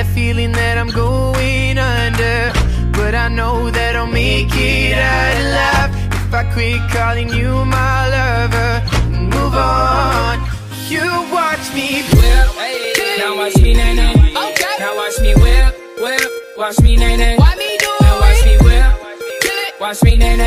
feeling that I'm going under, but I know that I'll make it out alive if I quit calling you my lover and move on. You watch me whip, now watch me nay nay. Okay. Now watch me whip, whip. Watch me nay nay. Why me do now it? watch me whip, watch me nay nay.